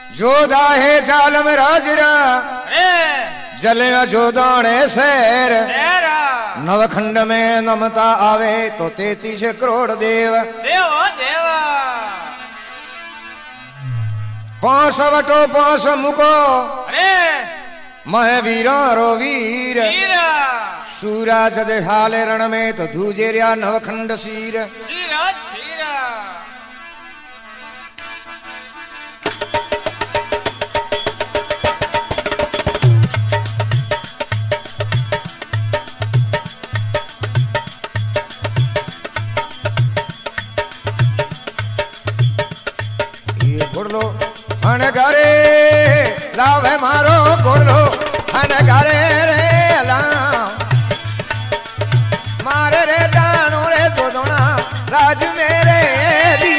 जोधा है जालम राजरा जले जोदाने शहर नवखंड में नमता आवे तो 33 करोड़ देव पांच वटो पांच मुको मह वीरा रो वीर सूरा जद हाले रण में तो धूजे रिया नवखंड शीर गुड़लो हन घरे लावे मारो गुड़लो हन घरे रे लाम मारे रे डानो रे जोदोना राज मेरे दी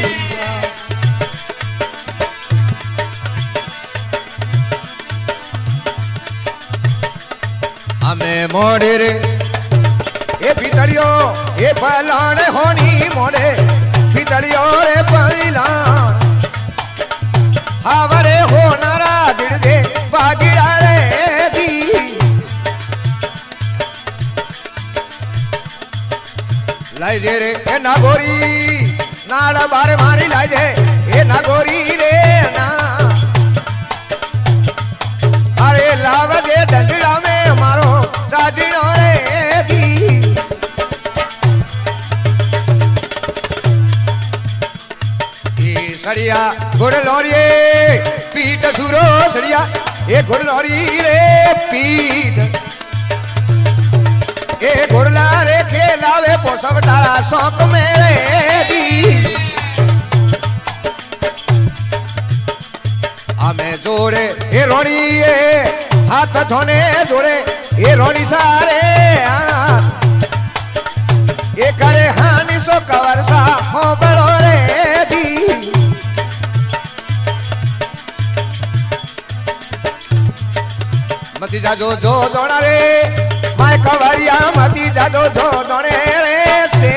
हमें मोड़े रे ये भीतरियो ये पहलाने होनी मोड़े भीतरियो रे पहलान हावरे हो नारा जिड़े बागिड़ा रे दी लाई जे रे ए नागोरी नाला बारे मारी लाई जे ए नागोरी रे ना अरे लाव दे डंगड़ा में मारो साजनो रे दी सड़िया गुड़ लोरिए पीठ सुरो सड़िया ये गुड़ लोरी रे पीठ ये गुड़ला रे खेलावे पोसव तारा शौक मेरे दी हमें जोड़े ये रोनी ये हाथ धोने जोड़े ये रोनी सारे ये करे हानि सो कवर सा हो बड़ो रे दी मती जाजो जो दोना रे माय कवरिया मती जाजो जो दोने रे से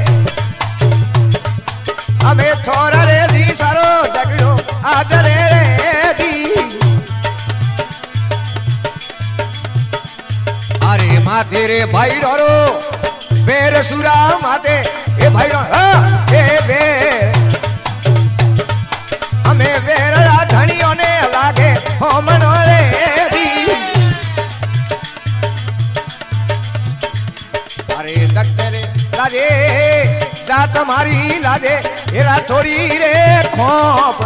हमें थोड़ा रे दी सारो जगड़ो आदरे रे दी अरे माथे रे भाई डरो बेर सुरा माते ए भाई डरो ए बेर हमें बेरा धनियों ने लागे हो मनो रे लाजे जा तुम्हारी लाजे एरा थोड़ी रे खोप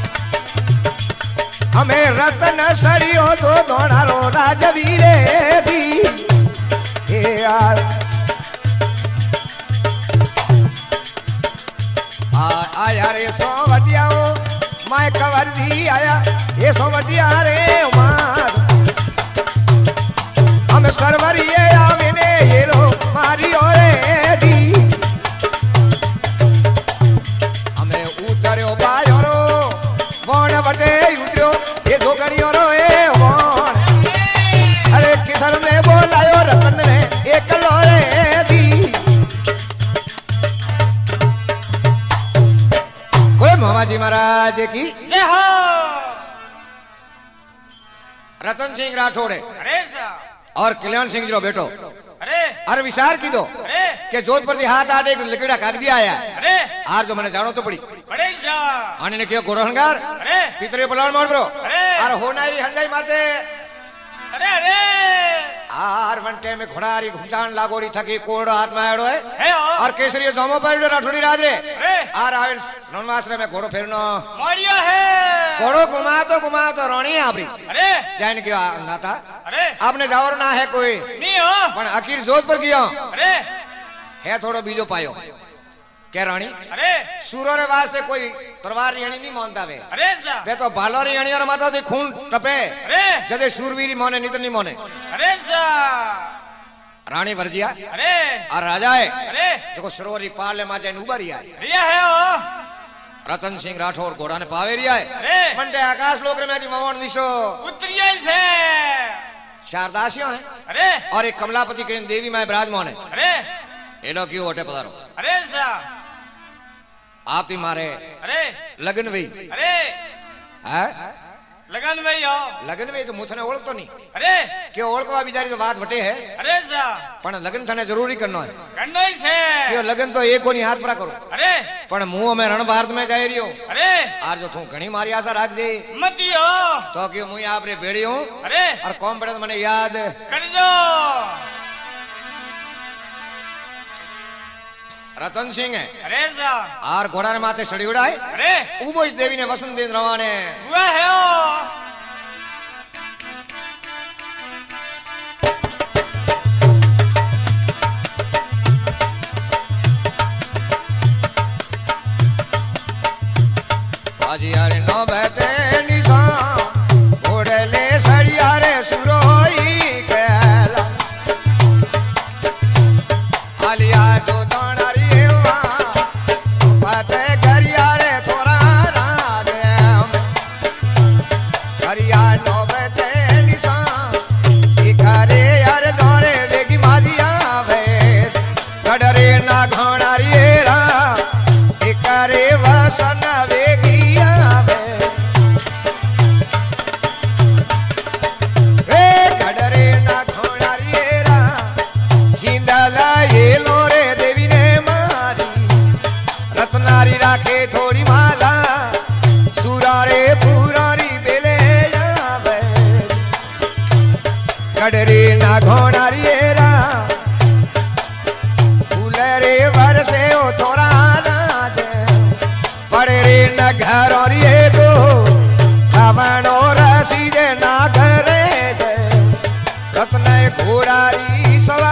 हमें रतन सड़ियो तो दोनारो राजवीर दी ए आया रे सोवटियाओ माय कवर दी आया ये सोवटिया रे मार हम सरवरिए आविने ये रो मारी ओरे बटे उतरो ये धोगणियों रो ए वन अरे किशन में बोलायो रतन ने एक लोरे दी बोले महाराज महाराज की जय हो रतन सिंह राठौड़ और कल्याण सिंह जो बेटो अरे विचार की दो के जोधपुर दी हाथ आटे लिकड़ा काग दिया आया आर जो मैंने जानो तो पड़ी आने ने किया गोरहंगार पितरे बलान मार ब्रो आर होनारी हंजाई माते अरे अरे आर वंटे में घोड़ारी घुमचान लागोरी थकी कोड़ हाथ में आड़ो है और केसरी जामो पर राठौड़ी राज रे आर आवे नवमाश्रम में घोड़ो फेरनो मारिया है घोड़ो घुमा तो रोणी आपरी अरे जान के नाता अरे आपने जावर ना है कोई नहीं हो पण आखिर जोधपुर गया अरे है थोड़ो बीजो पायो क्या रानी अरे सूरो रे वास्ते कोई तलवार रियणी नहीं मानता वे अरे वे तो भालो रियणी और माता दे खून टपे अरे जदे शूरवीरी मोने नित नहीं मोने अरे रानी वर्जिया अरे और राजा है अरे देखो सरोवरी पाले माजे उबरी है रिया है ओ रतन सिंह राठौर घोड़ा ने पावे रिया है मंडे आकाश लोक रे में दी मवन दिशो उतरिया से शारदासियों है अरे और एक कमलापति के देवी मां विराजमान है अरे ये लोग क्यों होटे पधारो अरे सा आप ही मारे अरे लगन वही अरे लगन में हो लगन में तो मुझने ओळखतो नहीं अरे के ओळखवा बिचारी तो बात वटे है अरे सा पण लगन थाने जरूरी करनो है करनो ही छे के लगन तो एक कोनी हाथ परा करो अरे पण मुंह में रण भारत में जाई रियो अरे आज जो तू घणी मारी आशा राख दे मती हो तो के मुई आप रे भेड़ी हूं अरे और कौन पड़े तो मने याद करजो रतन सिंह है अरे सा आर घोड़ा ने माथे चढ़ी उड़ाए अरे उबो इस देवी ने वसंत दिन रवाने हुआ है ओ आजी यारे नो बहते निशान घोड़े ले सड़िया रे सुरोई कहला आलिया जो रे ना घोड़ारी रा फूले रे वर्षे ओ थोड़ा राज पड़े रे न घर और ये गो खावनो रसी जे ना घरे जे रत्न घोड़ारी सवा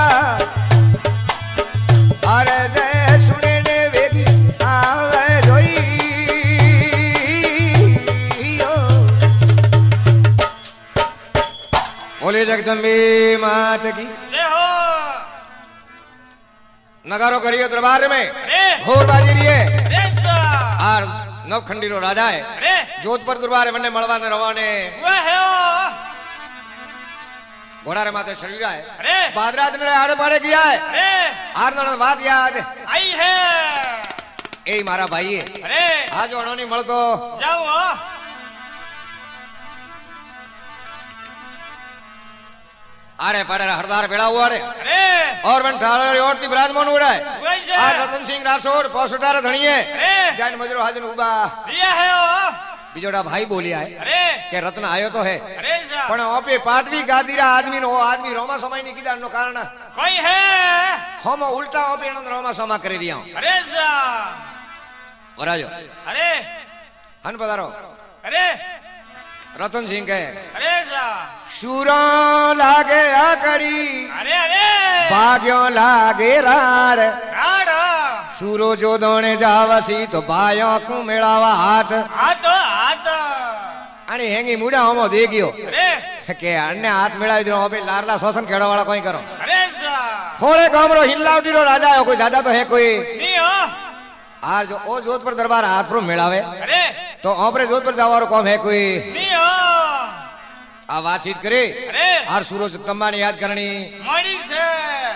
अरे जय सुने ने वेगी आवे जोई बोले जगदम्बे मात की जय हो नगारो करियो दरबार में घोर बाजी रही है और नवखंडी रो राजा है जोधपुर दरबार में मलवा ने रवाने घोड़ा रे माथे शरीर है बादराज ने आड़े पाड़े किया है आर नण बात याद आई है ए मारा भाई है आज अणोनी मळ तो जाऊं आड़े पाड़े हरदार बेड़ा हुआ रे और मन ठाड़े ओटती विराजमान हो रहा है आज रतन सिंह राठौड़ पौसटार धणिए जैन मजरो हाजन उबा दिया है ओ बिजोड़ा भाई बोलिया है के रत्न आयो तो है अरे पण ओपे पाटवी गादीरा आदमी नो आदमी रोमा समय नी कीदा नो कारण कोई है हम उल्टा ओपे नो रोमा समा करी रिया अरे सा और आजो अरे हन पधारो अरे रतन सिंह के अरे सा शूरो लागे आकड़ी अरे अरे भाग्यो लागे राड़ राड़ सूरो जो दोने जावसी तो भाइयों को मिलावा हाथ हाथ अरे हेंगी मुड़ा होमो देखियो अरे के अन्य हाथ मिलावी दो अबे लारला शोषण केड़ा वाला कोई करो अरे सा थोड़े गामरो हिल्लावटी रो राजा है कोई ज्यादा तो है कोई नहीं हो आज जो ओ जोधपुर दरबार हाथ पर मिलावे अरे तो ओपरे जोधपुर जावारो कौम है कोई नहीं हो आ बातचीत करे अरे और सूरज तंबा ने याद करनी मोड़ी से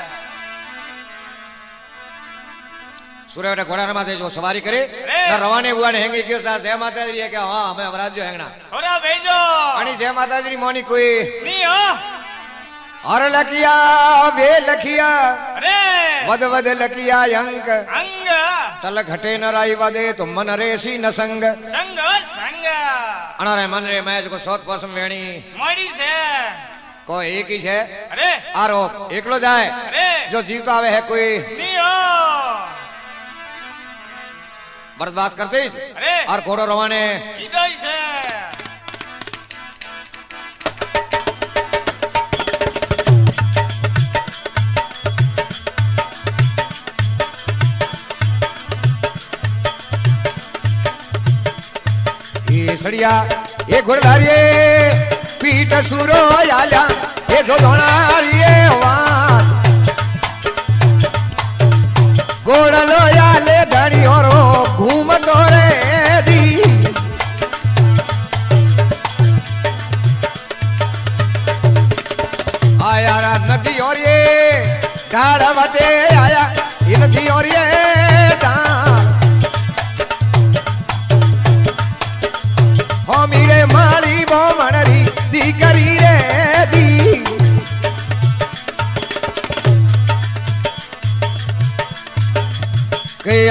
सूर्य बेटा घोड़ा माथे जो सवारी करे ना रवाने हुआ ने हेंगे क्यों जय माता दी है क्या हां हमें अवराज जो हैंगना थोड़ा भेजो आणि जय माता दी मोनी कोई नहीं हो और लकिया वे लखिया अरे वद वद लकिया अंक अंग तल घटे न राई वदे तो मन रेसी न संग संग संग अनारे मन रे मैं जो सोत पसम वेणी मोड़ी से को एक ही है अरे आरो एकलो जाए अरे जो जीवता आवे है कोई नहीं हो बर्बाद करते अरे और घोड़ो रवाने इधर से ये सड़िया ये घोड़धारिये पीठ सूरो आल्या ये जो धोनारिये वान घोड़लो याले धड़ी औरो घूम तोरे दी आया रात नदी और ये ढाल बटे आया ये नदी और ये ढाल हो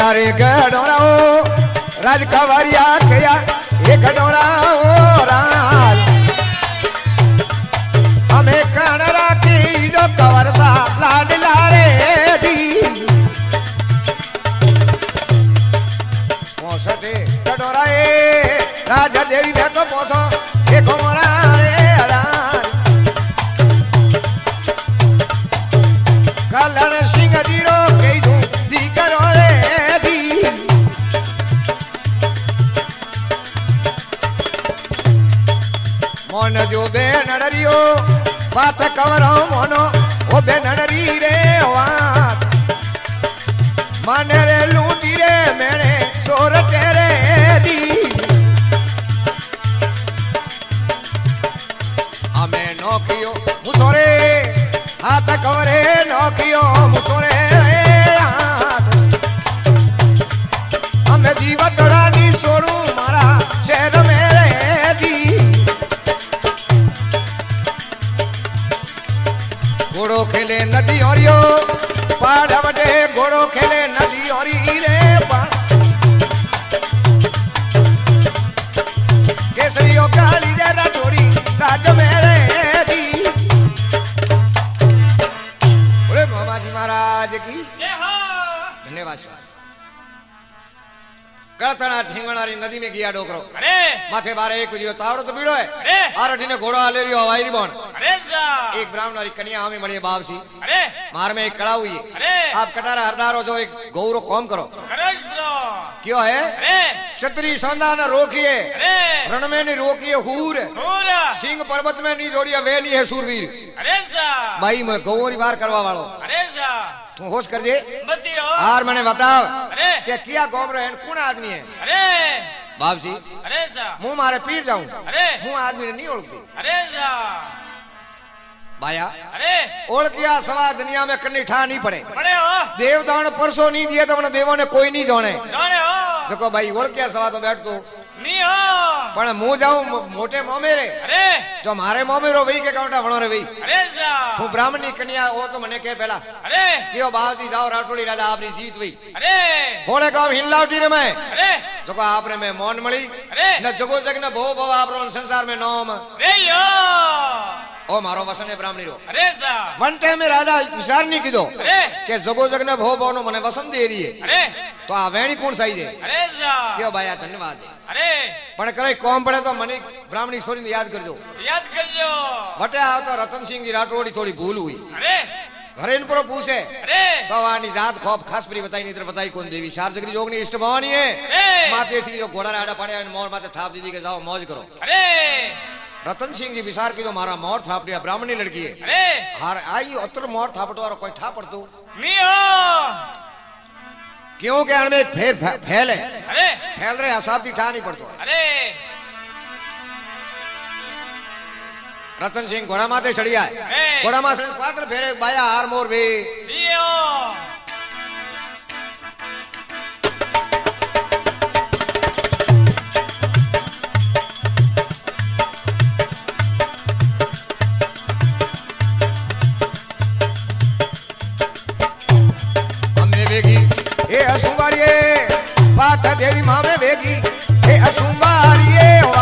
रे गडोराओ राज कवरिया कया ये गडोराओ राज हमें कणरा की जो कवर सा लाडला रे दी मोसटे गडोराए राजा देवी ने तो पोसो ये घोमरा रे राज कल्याण सिंह जीरो के दी करो रे दी मोन जो बे नडरियो बात कवरो मोनो ओ बे नडरी रे वात माने रे लूटी रे मेरे सोर तेरे दी हमें नौकियो मुसोरे हाथ कवरे नौकियो मुसोरे हाथ हमें जीवत रानी सोनू मारा शहर मेरे दी घोड़ो खेले नदी औरियो पहाड़ बटे घोड़ो खेले नदी औरी रे केसरियो काली जरा थोड़ी राज मेरे दी बोले मामा जी महाराज की धन्यवाद सर कड़तना ठेंगणारी नदी में गया डोकरो माथे बारे एक जियो तावड़ो तो बीड़ो है आरठी ने घोड़ा ले रियो हवाई री बोन एक ब्राह्मणारी कन्या हमें मड़ी बाप सी मार में एक कड़ा हुई है आप कटारा हरदारो जो एक गौरो कौम करो क्यों है क्षत्रिय सौंदा न रोकिए रण में नहीं रोकिए हूर सिंह पर्वत में नहीं जोड़िया वे नहीं है सूरवीर भाई मैं गौरी वार करवा वालो तू होश कर जे आर मैंने बताओ क्या किया गौम रहे कौन आदमी है बाप जी मुंह मारे पीर जाऊं मुंह आदमी ने नहीं ओढ़ती बाया ओढ़ किया सवा दुनिया में कन्नी ठा नहीं पड़े देवताओं ने परसों नहीं दिए तो अपने देवों ने कोई नहीं जाने जो भाई ओढ़ किया सवा तो बैठ तू पण मुंह जाऊं मोटे मोह मेरे जो मारे मोह मेरो वही के काउंटा वणो रे वही तू ब्राह्मणी कन्या वो तो मने के पहला क्यों बाबूजी जाओ राठौड़ी राजा आपनी जीत हुई होले गांव हिल्लावटी रे मैं जो आपने में मौन मળી न जगो जग न भो भव आपरो संसार में नोम ओ मारो वसन है ब्राह्मणी रो वन टाइम में राजा विचार नहीं कीधो के जगो जग न भो भव नो मने वसन दे रही है तो आ वेणी कौन सही है क्यों भाई धन्यवाद पण करे कौम पड़े तो मनी ब्राह्मणी स्टोरी याद करजो वटे आओ तो रतन सिंह जी राठौड़ी थोड़ी भूल हुई घरे इन पर पूछे तो वानी जात खौफ खास परी बताई नहीं बताई कौन देवी शार जगरी जोगनी इष्ट भवानी है माते श्री जो घोड़ा राडा पड़े मोर माते थाप दीदी के जाओ मौज करो रतन सिंह जी विचार की जो मारा मोर थाप दिया ब्राह्मणी लड़की है हार आई अतर मोर थापटो और कोई ठा पड़तू क्यों के में एक फैल है फैल रहे असाब्दी ठा नहीं पड़तो रतन सिंह घोड़ा माथे चढ़िया है घोड़ा माथे पात्र फेरे बाया हार मोर भी देवी माँ में बेगी हे असुम्बारिये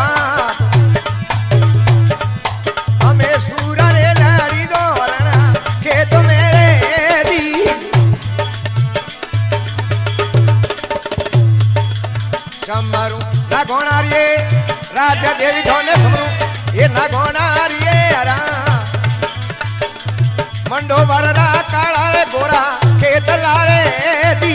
हमें सूरा रे लाड़ी दो रना खेत मेरे दी समरू ना गोनारिये राजा देवी धोने समरू ये ना गोनारिये अरा मंडो वररा काला रे गोरा खेत लारे दी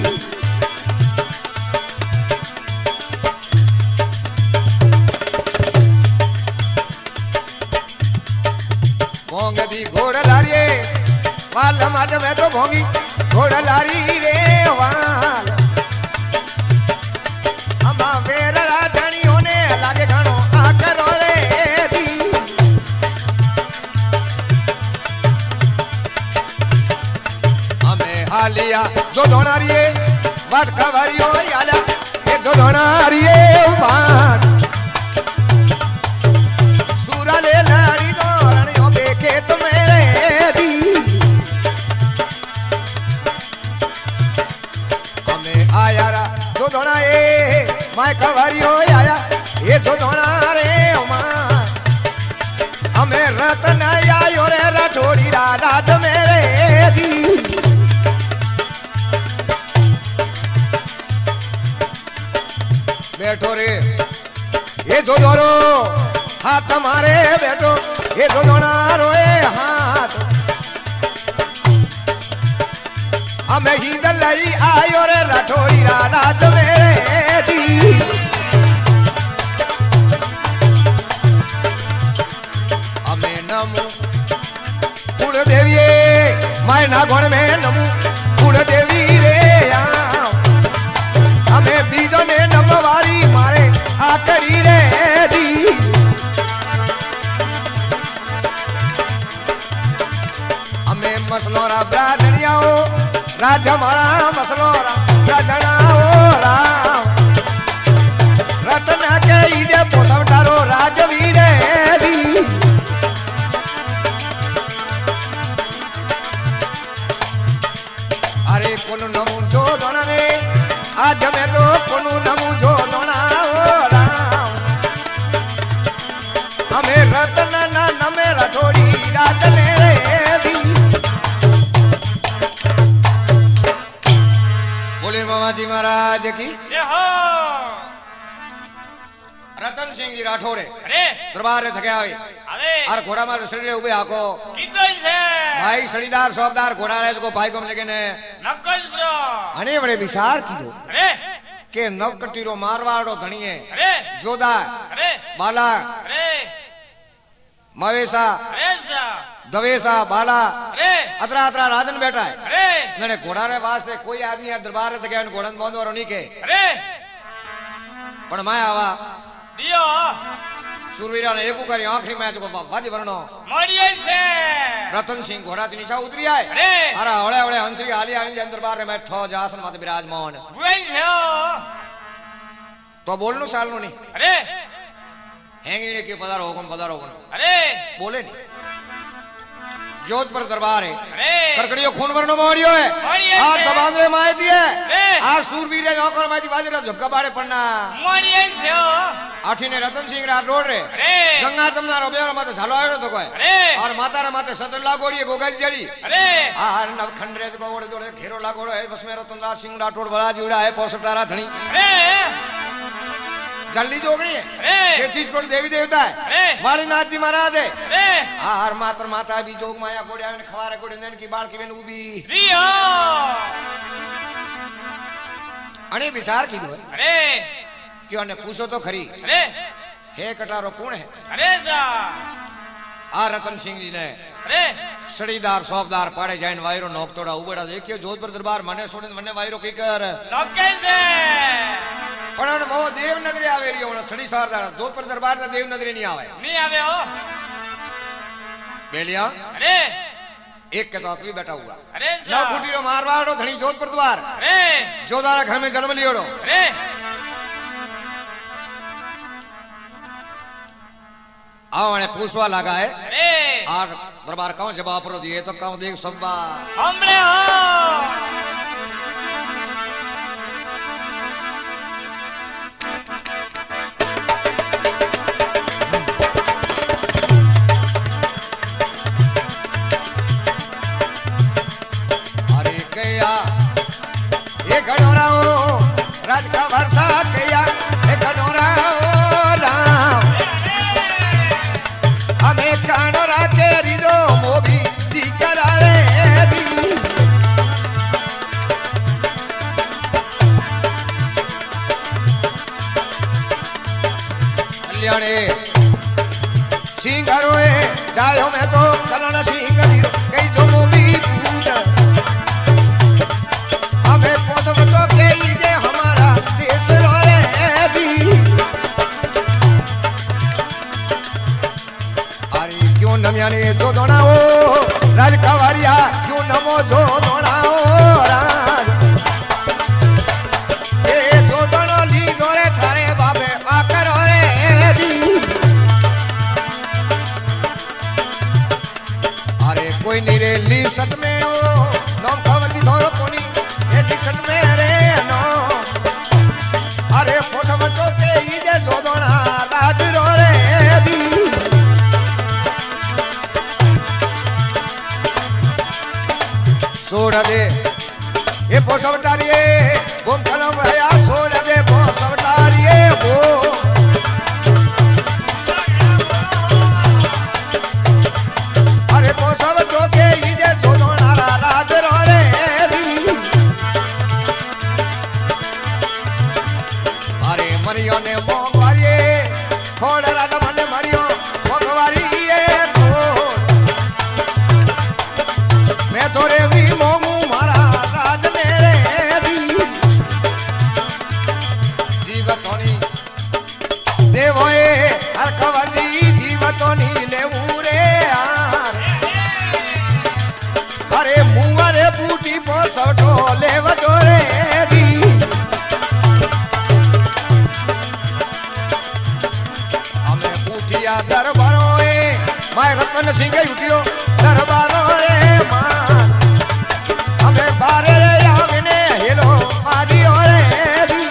भोंगी घोड़ा लारी वाल माट में तो भोंगी घोड़ा लारी रे वाल अम्मा वेरा राजनी होने लागे घणो आकरो रे दी हमें हालिया जो धोनारी वाट कवरियो याला ये जो धोनारी वाट सूरा ले लाड़ी दो रणियों बेके तो मेरे दी हमें आए रतन आयो रे राठौड़ी राज मेरे दी बैठो रे ये जो दोरो हाथ हमारे बैठो ये जो दोना रोए हाथ हमें ही दलाई आयो रे राठौड़ी राज मेरे दी हमें नमो कुल देवी माय ना गुण में नमो कुल देवी रे हमें बीजो ने नमवारी मारे आकरी रे दी हमें मसलोरा ब्रादरिया हो राज हमारा मसलोरा राजना हो राम रतन के इजे पोसवटारो राजवीर दी अरे कोनु नमु जो दोना रे आज मैं तो कोनु नमु जो दोना हो राम हमें रतन ना नमे राठौड़ी राज मेरे दी बोले मामा जी महाराज की जय हो रतन सिंह जी राठौड़े अरे दरबार रे थक्या होई अरे और घोड़ा मारे शरीर उबे आको किदो से भाई सड़ीदार सौबदार घोड़ा रे को भाई को लेके ने नकस ब्रो अने बड़े विचार कीधो अरे के नवकटीरो मारवाड़ो धणीए अरे जोधा अरे बाला अरे मवेशा अरे सा दवेशा बाला अरे अतरा अतरा राजन बैठा है अरे नने घोड़ा रे वास्ते कोई आदमी आ दरबार रे थक्या घोड़न बांधवारो नहीं के अरे पण मैं आवा दियो सुरवीरा ने एकू करी आखरी में जो वादी वरणो मरिए से रतन सिंह घोड़ा ती नीचा उतरी आए अरे अरे हौले हौले हंसरी हाली आइन जे दरबार रे बैठो जासन माते विराजमान वही से हो तो बोलनो सालनो नहीं अरे हैंगीने के पधारो हुकुम अरे बोले नहीं जोधपुर दरबार है अरे करकड़ियो खून वरणो मोड़ियो है मोड़ियो और है। जबांद्रे माय दिए अरे और सूरवीर ने जोकर माय दी बाजरा झपका बाड़े पड़ना मरिए से हो आठी ने रतन सिंह रा रोड रे अरे गंगा जमुना रो बेरो माते झालो आयो तो कोई अरे और माता रे माते सतर लागोड़ी गोगाई जड़ी अरे आर नव खंडरे को ओड़े जोड़े घेरो लागोड़ो है बस में रतनलाल सिंह राठौड़ बड़ा जुड़ा है पोसटारा धणी अरे जल्दी जोगणी है अरे ये 30 कोट देवी देवता है अरे वालीनाथ जी महाराज है अरे आर मातर माता भी जोग माया कोड़िया ने खवारे कोड़े नन की बाल की बेन उबी दियो अने विचार की दो अरे क्यों ने पूछो तो खरी अरे हे कटारो कौन है अरे सा आ रतन सिंह जी ने अरे सड़ीदार सौबदार पाड़े जाइन वायरो नोक तोड़ा उबेड़ा देखियो जोधपुर दरबार मने सोने मने वायरो की कर नौके से पण वो देवनगरी आवे रही होना सड़ी सारदार जोधपुर दरबार से देवनगरी नहीं आवे नहीं आवे हो बेलिया अरे एक के तो भी बैठा हुआ अरे नौ सा फुटी रो मारवाड़ो धनी जोधपुर द्वार अरे जोधारा घर में जन्म लियोड़ो अरे आवने पूछवा लगा है अरे और दरबार कौन जवाब रो दिए तो कौन देव सबा हमरे हो अरे कया ये गणोरा हो राज का वर्षा कया ये गणोरा हो राम हमें कानोरा के रिदो मोभी दी करारे दी कल्याणे सिंगारोए जायो मैं तो कलन सिंगरी कई जो मोभी पूत हमें पोसम तो के जे हमारा देश रोरे दी अरे क्यों नमियाने जो दोनाओ राज कवारिया क्यों नमो जो दोनाओ राज ए जो दोनो ली दोरे थारे बाबे आकर रे दी अरे कोई निरे ली सत में हो नौम खवती थोरो कोनी ए ली सत में रे नो अरे पोसम तो के जे जो दोना राज रो रे दी छोड़ दे ये पोसवटारिये वो कलम भया छोड़ दे पोसवटारिये वो अरे पोसव तो के इजे दोनों नारा राज रो रे अरे मरियो ने मोगवारिये खोड़ राजा मन मरियो मोगवारिये मैं तोरे भी मोमू मारा राज मेरे दी जीवतोनी देवोए हर खवदी जीवतोनी लेवू रे यार अरे मुंगरे बूटी पोसवटो लेवटो रे दी हमें बूटिया दरबारों मैं रतन सिंह उठियो दरबारों रे मान हमें बारे आविने हेलो माडियो रे दी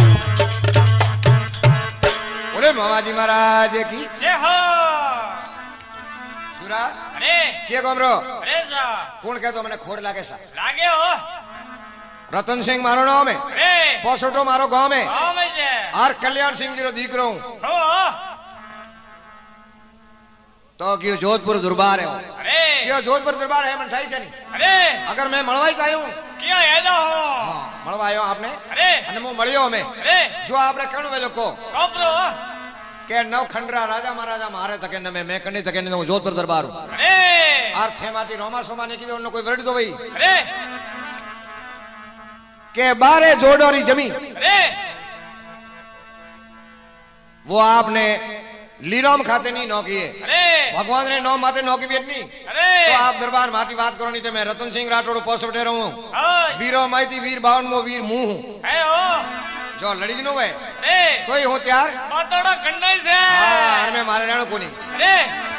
बोले मामाजी महाराज की जय हो सुरा अरे के गमरो अरे सा कौन कहतो मने खोड़ लागे सा लागे हो रतन सिंह मारो नाम है अरे पोसोटो मारो गांव में गाँव में से और कल्याण सिंह जी रो दीकरो हूं हो तो क्यों जोधपुर दरबार है अरे क्यों जोधपुर दरबार है मनठाई से नहीं अरे अगर मैं मलवाई चाहिए हूं क्या यादा हो हाँ मलवायो आपने अरे અને હું મળ્યો અમે अरे જો આપણે કણો વે લોકો कोपरो કે નવ ખંડરા રાજા મહારાજા મારે તકે ન मैं कन्नी तके न હું जोधपुर दरबार हूं अरे अर्थ माती रोमा सोमा ने कीधो कोई वर्ड दो भाई अरे के बारे जोड़ोरी जमी अरे वो आपने लीराम खाते नहीं नौकी है अरे भगवान ने नौ माते नौकी भी नहीं अरे तो आप दरबार माती बात करो नहीं तो मैं रतन सिंह राठौड़ पोसवटे रहूं ओए वीरो माइती वीर बावन मो वीर मुंह हूं है हो जो लड़ी नो है अरे तो ही हो त्यार बातोड़ा गन्नाई से हां में मारे रहणो कोनी अरे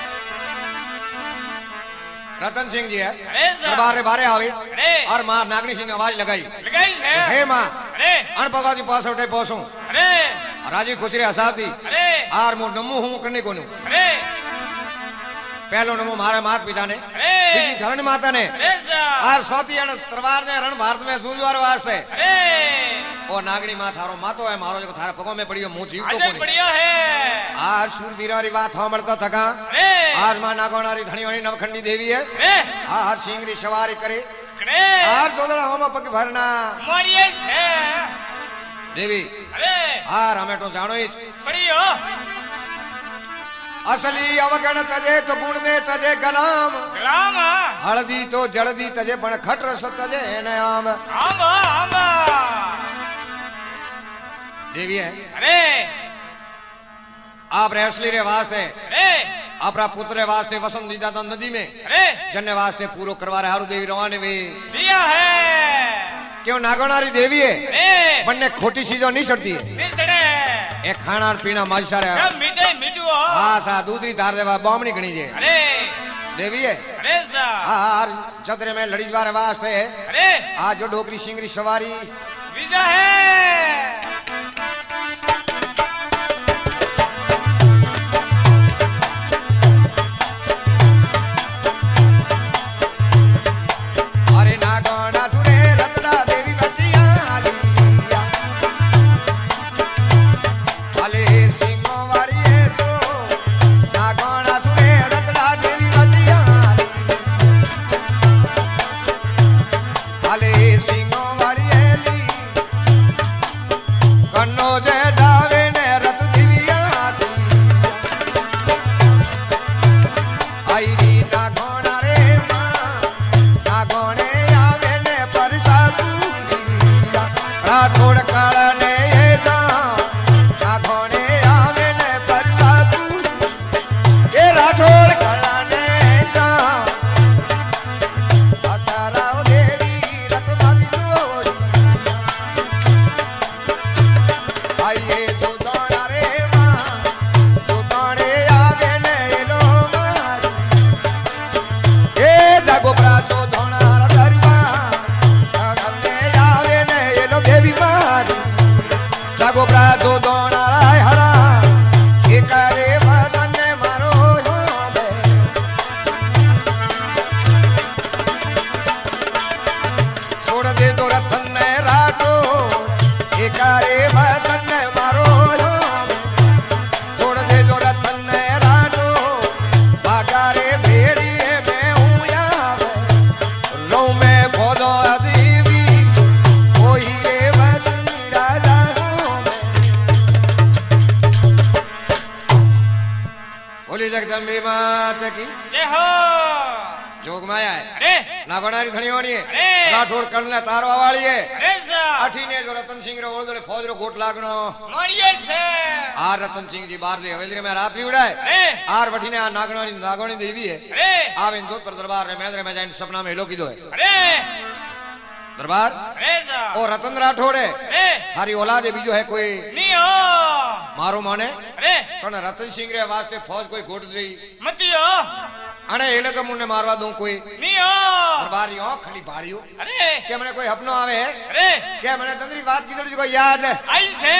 रतन सिंह जी है अरे सर दरबार रे बारे आवे अरे और मां नागनी सिंह ने आवाज लगाई लगाई से हे मां अरे अनपगादी पोसवटे पोसू अरे राजी खुशरे हसाती अरे आर मो नमू हूं कन्ने कोनी अरे पहलो नमो मारे मात पिता ने अरे बीजी धरणी माता ने अरे सा आर सौती अण तलवार ने रण भारत में जूझवार वास्ते अरे ओ नागनी मां थारो मातो है मारो जो थारे पगों में पड़ियो मुंह जीवतो अरे कोनी बढ़िया है आज शूरवीरारी बात हमड़ता थका अरे आज मां नागोनारी धनी वाली नवखंडी देवी है अरे आज सिंगरी सवारी करे अरे आज जोदड़ा होमा पग भरना मारिए से देवी अरे हार हमें तो जानो ही बढ़िया असली अवगण तजे तो गुण दे तजे गलाम गलाम हल्दी तो जल्दी तजे पण खट रस तजे ने आम आमा आमा देवी है अरे आप असली रे वास्ते अरे अपना पुत्र रे वास्ते वसंत दी जाता नदी में अरे जन्ने वास्ते पूरो करवा रहे हारू देवी रवाने वे दिया है क्यों नागोनारी देवी है अरे बनने खोटी चीजों नहीं चढ़ती है निसड़े ए खाना पीना माइसा रे सब मीठे मीठू हो हाँ सा दूसरी तार देवा बामणी गणी जे अरे देवी है अरे सा हार चतरे में लड़ी द्वारे वास्ते अरे आज जो डोकरी सिंगरी सवारी विदा है अरे नागोना सुरे रत्ना देवी बटिया लिया अले सिंहो वारी है तो नागोना सुरे रत्ना देवी बटिया अले सिंहो वारी है ली जोगमाया है अरे नागोनारी धनियोनी है अरे राठौड़ कर्ण तारवा वाली है अरे सा अठी ने जो रतन सिंह रो ओळदले फौज रो गोट लागनो मरिए से आर रतन सिंह जी बार दे हवेली में रात्रि उड़ाए अरे आर वठीने आ नागोनी देवी है अरे आवे जोधपुर दरबार रे मेंद्र में जाइन सपना में हेलो कीधो है अरे दरबार अरे सा ओ रतन राठौड़ है अरे थारी औलाद है बीजो है कोई नी हो मारो माने अरे तने रतन सिंह रे वास्ते फौज कोई गोट देई मतियो अने एले तो मुने मारवा दूं कोई नी हो दरबारी हो खाली बाड़ियो अरे के मने कोई अपनो आवे है अरे के मने तंदरी बात कीधो जो याद है आई से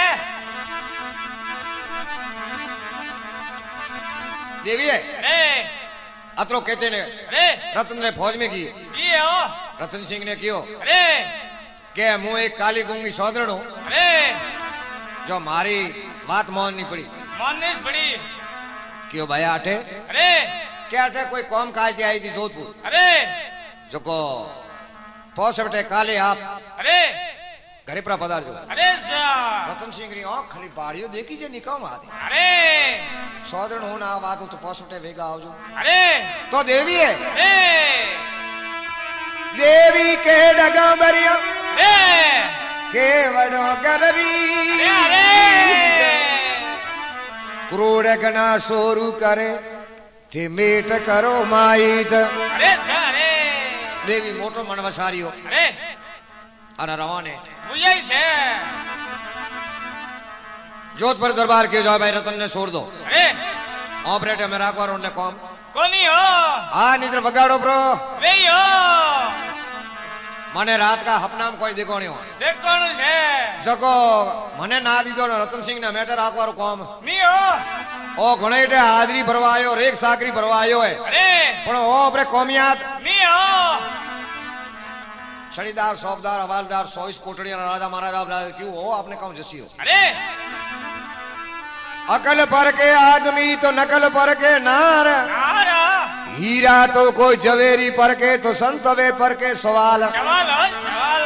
देवी है अरे अतरो कहते ने अरे रतन ने फौज में की ये हो रतन सिंह ने कियो अरे के मुंह एक काली गुंगी सौदरण हूं अरे जो मारी बात मान नहीं पड़ी माननेस पड़ी क्यों भैया अठे अरे क्या अठे कोई कौम काज आई थी जोधपुर अरे जो को पौष बटे काले आप अरे घरे पर पधार जो अरे सा रतन सिंह री आंख खाली बाड़ियो देखी जे निकम आदे अरे सौदरण हो ना बात हो तो पौष बटे वेगा आवजो अरे तो देवी है अरे देवी के डगंबरिया अरे के वडो गररी अरे क्रोड़ गना सोरू करे ते मेट करो माईत अरे सा अरे देवी मोटो मन वसारियो अरे अरे रवाने बुझाई से जोधपुर दरबार के जाओ भाई रतन ने छोड़ दो अरे ऑपरेटर में राखवा रोने कौम कोनी हो आ निद्र बगाड़ो ब्रो वे हो मने रात का हपनाम कोई देखो नहीं हो देखो नु से जको मने ना दीदो न रतन सिंह ने मेटर राखवा रो कौम नी हो ओ घणेटे हाजरी भरवायो रेख साकरी भरवायो है अरे पण ओ अपने कौमियात नी हो शरीदार सौबदार हवालदार 100 कोटड़िया राजा महाराजा क्यों हो आपने कौन जसियो अरे अकल पर के आदमी तो नकल पर के नार नारा हीरा तो कोई जवेरी पर के तो संतवे पर के सवाल सवाल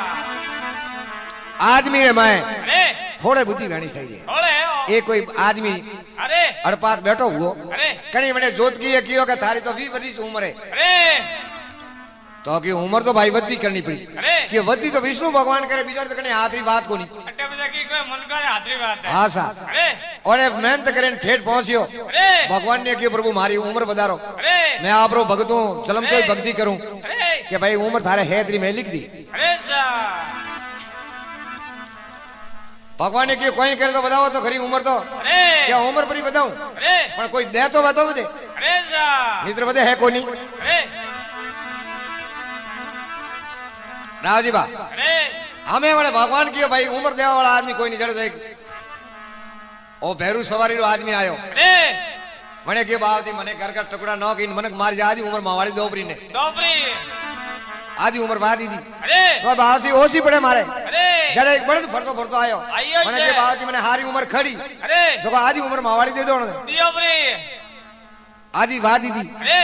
आदमी रे मैं अरे थोड़े बुद्धि रहनी चाहिए होले हो एक कोई आदमी अरे अड़पात बैठो हुओ अरे कहीं मैंने जोत की है कियो के थारी तो 20 वर्ष उम्र है अरे तो की उम्र तो भाई वधी करनी पड़ी अरे कि वधी तो विष्णु भगवान करे बीजा तो कने आदरी बात को नहीं अट्टे बजे की कोई मन करे हाथरी बात है हां सा अरे और मेहनत करें ठेठ पहुंचियो अरे भगवान ने कियो प्रभु मारी उम्र बधारो अरे मैं आप रो भगत हूं चलम तो भक्ति करूं अरे कि भाई उम्र थारे हैदरी में लिख दी अरे सा भगवान ने कियो कोई करे तो बताओ तो खरी उम्र तो अरे क्या उम्र पर ही बताऊं अरे पर कोई दे तो बताओ दे अरे सा निद्र बदे है कोनी अरे राजी बा अरे हमें वाले भगवान की भाई उम्र देवा वाला आदमी कोई नहीं जड़ देख ओ भैरू सवारी रो आदमी आयो अरे मने के बाबजी मने घर का टुकड़ा न की मनक मार जा आजी उम्र मावाली दोपरी ने दोपरी आजी उम्र बादी दी अरे तो बाबजी ओसी पड़े मारे अरे जड़े एक बड़े फरतो फरतो आयो आइयो मने छे। के बाबजी मने हारी उम्र खड़ी अरे जो आजी उम्र मावाली दे दो दियोपरी आजी वादी दी अरे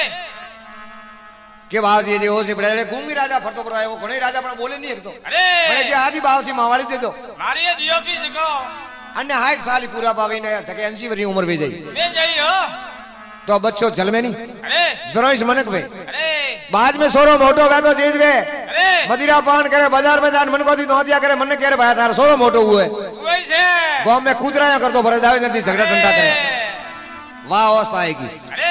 के बाबजी जे ओसी पड़े गूंगी राजा फरतो फरतो आयो वो घणे राजा पण बोले नहीं एक तो अरे मने के आजी बाबजी मावाली दे दो मारी दियोपी सको अन्य 60 साल ही पूरा पावी ने थके 80 वरी उम्र वे जाई वे जाई हो तो बच्चों जल में नहीं अरे जरा इस मनक वे अरे बाद में सोरो मोटो गा तो जीत गए अरे मदिरा पान करे बाजार में जान मन को दी नौतिया करे मन कह रहे भाई तार सोरो मोटो हुए वैसे गांव में कूदराया कर दो बड़े दावे नदी झगड़ा टंटा करे वाह अवस्था आएगी अरे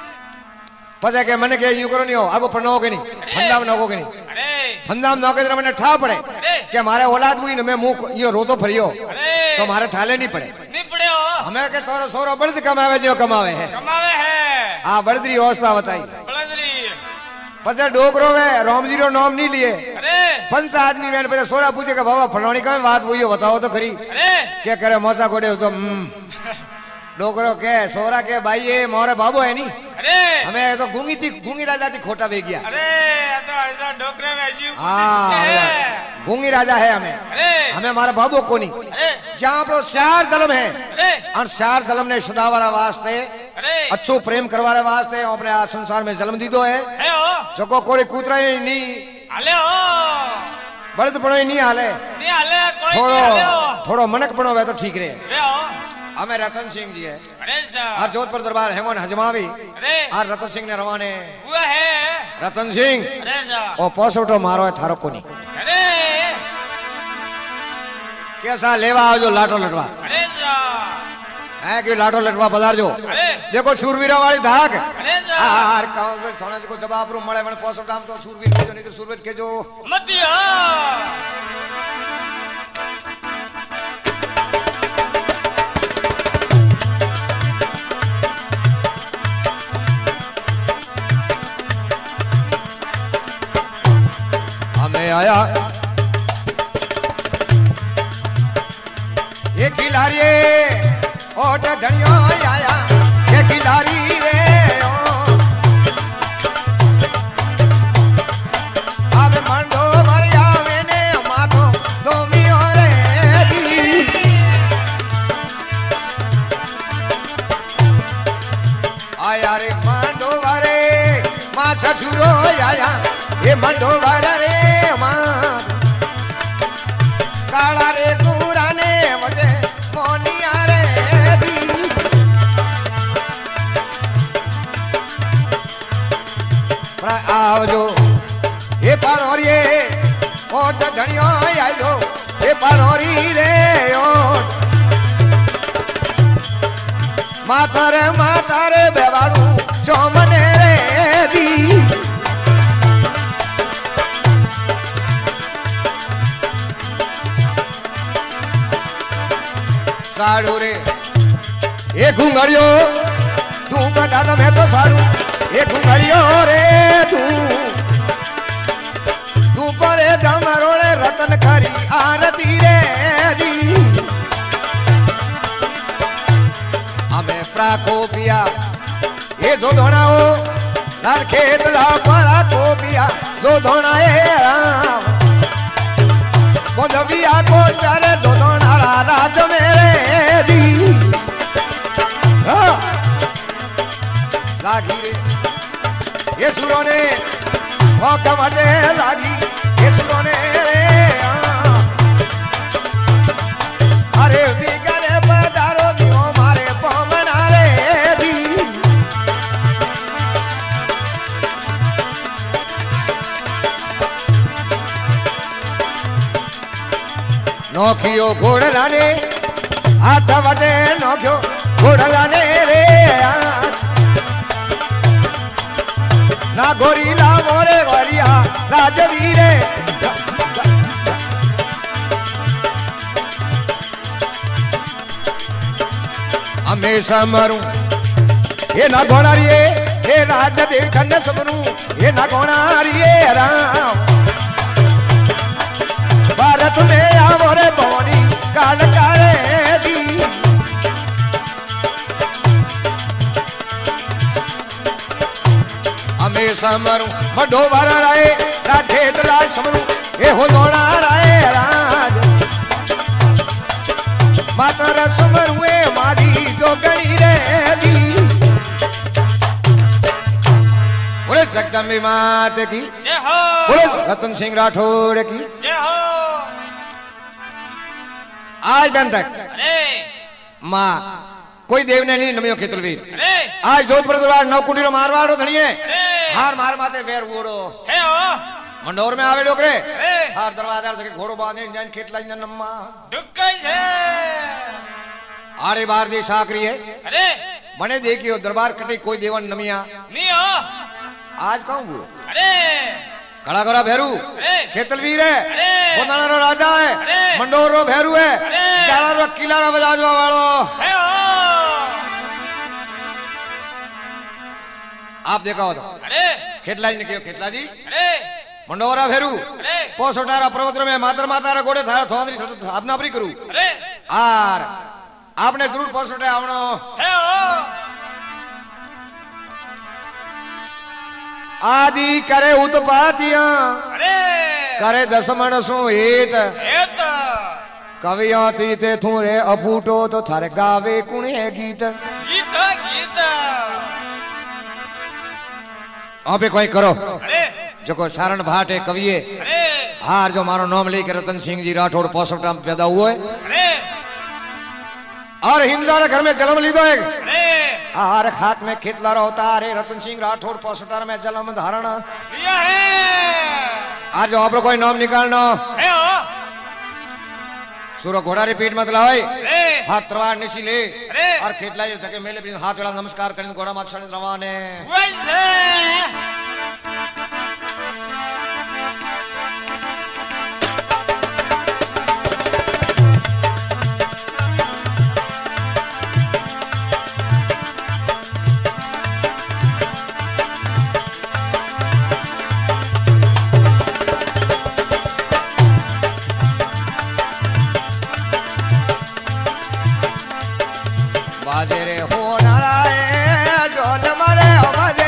पता के मन के यूं करो नहीं हो आगो पढ़नो के नहीं फंदाम नौको के नहीं अरे फंदाम नौके जरा मैंने ठा पड़े के हमारे औलाद हुई न मैं मुंह ये रोतो फरियो अरे तो हमारे थाले नहीं पड़े नहीं पड़े हो हमें के तोरो सोरो बड़द कमावे जो कमावे है कमावे है आ बड़दरी अवस्था बताई बड़दरी पचा डोकरो है रामजी रो नाम नहीं लिए अरे पंच आदमी वेन पे सोरा पूछे का बाबा फलानी का बात हुई बताओ तो खरी अरे क्या करे मोचा कोडे तो डोकरो के सोरा के भाई ये मोरे बाबू है नी अरे हमें तो गूंगी राजा थी खोटा वे गया अरे तो ऐसा डोकरे में जी हाँ गूंगी राजा है हमें अरे हमें हमारा बाबू को नहीं अरे जहाँ पर चार जलम है अरे और चार जलम ने सदावारा वास्ते अरे अच्छो प्रेम करवारे वास्ते अपने आज संसार में जन्म दी दो है हो जो को कोई कूतरा ही नहीं हाले हो बड़द पड़ो ही नहीं हाले नहीं हाले कोई थोड़ो नहीं हाले हो थोड़ो मनक पड़ो वे तो ठीक रहे अरे हो हमें रतन सिंह जी है अरे सा और जोधपुर दरबार हेमन हजमावी अरे और रतन सिंह ने रवाने हुआ है रतन सिंह अरे जा ओ पोसोटो मारो है थारो कोनी अरे कैसा लेवा आओ जो लाटो लटवा अरे जा है कि लाटो लटवा बाजार जो अरे देखो शूरवीरा वाली धाक अरे जा यार कहो फिर थोड़ा को जवाब रो मळे मन पोसोटो हम तो शूरवीर के जो नहीं तो शूरवीर के जो मतिया हमें आया ये खिलाड़ी ओट धनियो आया ये खिलाड़ी रे अब मंडो भरिया मैंने माथो दोमी रे आया रे मंडो भरे मां ससुरो आया ये मंडो भरे रे मां काला रे कुराने वटे मोनिया रे दी pra आओ जो ये पानोरी ओट धनियो आयो ये पानोरी रे ओट माता रे बेवाड़ू चोमने रे दी साड़ू रे ये घुंघड़ियो तू बता दो मैं तो साड़ू ये घुंघड़ियो रे तू परे डमरो रे रतन खरी आरती रे दी हमें प्राको पिया ये जो धोनाओ रात खेत ला परा को पिया जो धोना है राम बोधविया को चारे जो धोना राज मेरे दी लागी रे ये सुरों ने मौका मटे लागी ये सुरों ने रे अरे बिगड़े पधारो दियो मारे पमना रे दी नोखियो घोड़ला ने हाथ वटे नोखियो घोड़ला ने रे ना गोरीला मोरे गोरिया राजवीरे हमेशा मरूं ये ना घोड़ारिये ये राज देव खंड सबरू ये ना घोड़ारिये राम भारत में आवो रे बोनी कान करे दी हमेशा मरूं मडो वारा राय राज खेत राज समरू ये हो दोना राय राज माता रस मरुए मारी जो गणी रे दी बोले जगदम्बे मात की जय हो बोले रतन सिंह राठौड़ की जय हो आज दिन तक अरे माँ कोई देव ने नहीं नमियो खेतलवीर अरे आज जोधपुर दरबार नवकुंडी रो मारवाड़ो धनिए अरे हार मार माते वेर वोड़ो हे हो मंडोर में आवे डोकरे अरे हार दरवाजार देखे घोड़ो बांधे जान खेत लाई न नम्मा दुक्कई है आड़े बार दे साकरी है अरे मने देखियो दरबार कटे कोई देवन नमिया नहीं हो आज कहूं वो अरे खड़ा करा भैरू अरे खेतलवीर है अरे बोदाना रो राजा है अरे मंडोर रो भैरू है अरे जाड़ा रो किला रो बजाजवा वालो हे हो आप देखा हो तो अरे खेतला जी ने कियो खेतला जी अरे मंडोरा भेरू अरे पोसोटारा पर्वत में मातर मातारा गोड़े थारा थोंदरी आपना अपनी करू अरे आर आपने जरूर पोसोटे आवणो हे हो आदि करे उत्पातिया अरे करे दसमण सु हेत हेत कविया थी ते थू रे अफूटो तो थारे गावे कुणे गीत गीत गीत अबे कोई करो अरे जो सारण भाटे कविए अरे हार जो मारो नाम लेकर रतन सिंह जी राठौड़ पोसोटा में पैदा हुए अरे और हिंदारा घर में जन्म लीधो है अरे आर खात में खेतला होता रे रतन सिंह राठौड़ 65 में जन्म धारण लिया है। आज जो कोई नाम निकालना है हो सूरो घोड़ा रे पीठ मत लाए अरे हाथ तलवार निशी ले अरे और खेतला ये धके मेले भी हाथ वाला नमस्कार करें घोड़ा मात शरण रवाने वैसे बाजे रे हो नाराए ढोल मारे हो बाजे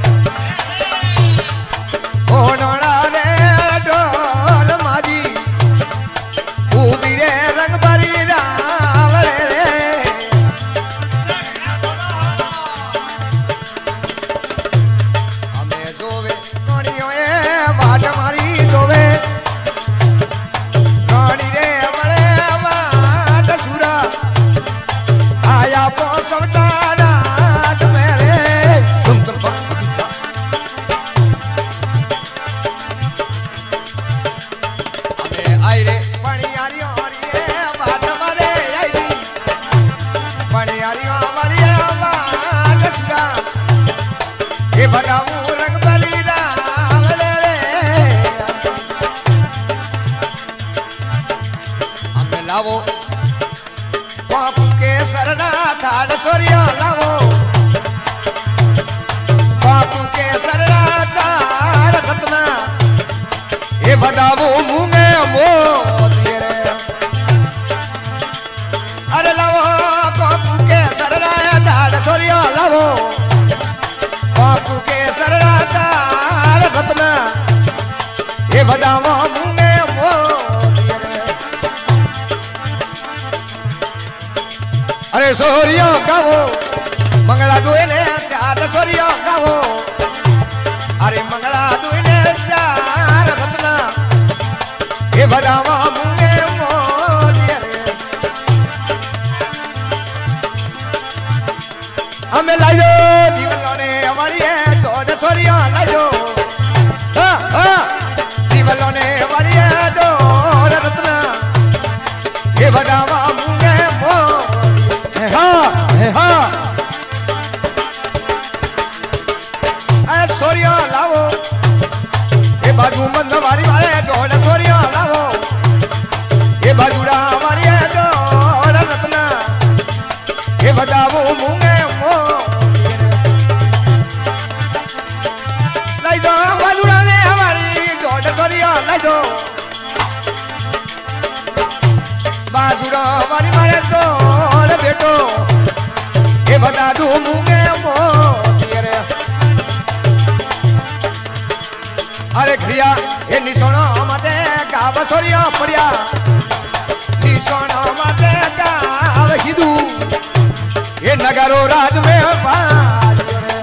हो नाराए ढोल माजी उबीरे रंग भरी रावले रे हमें जोवे नोनियो ए बाट मारी जोवे नोनी रे बड़े बाट सुरा आया मौसम रात मेरे तुम हमें आई रे पणियारी बाट मारे आई री पणियारी बाट सुरा ये बताऊं रंग बली राम रे हमें लावो बापू के सरना थाड़ सोरिया लावो बापू के सरना थाड़ रत्ना ये बतावो मुंह में मोती रे अरे लावो बापू के सरना थाड़ सोरिया लावो बापू के सरना थाड़ रत्ना ये बतावो मुंह में मोती रे अरे सोरिया गावो मंगला दुने चार सोरिया गावो अरे मंगला दुने चार रत्ना ये बदावा मुंगे मोदिया रे हमें लाजो दीवलों ने हमारी है तो सोरिया लाजो हाँ हाँ दीवलों ने हमारी है तो रत्ना ये बदावा मुंगे मोदिया हाँ सोरिया लावो ये बाजू मंद वाली वाले जोड़ सोरिया लावो ये बाजूड़ा वाली है जोड़ रत्ना ये बतावो मुंगे मो लाई दो बाजूड़ा ने हमारी जोड़ सोरिया लाई दो बाजूड़ा वाली वाले जोड़ बेटो ये बता दू मुंगे मोती रे अरे खिया ये निसोनो मते गाव सोरिया पड़िया निसोनो मते गाव हिदू ये नगरो राज में बाजियो रे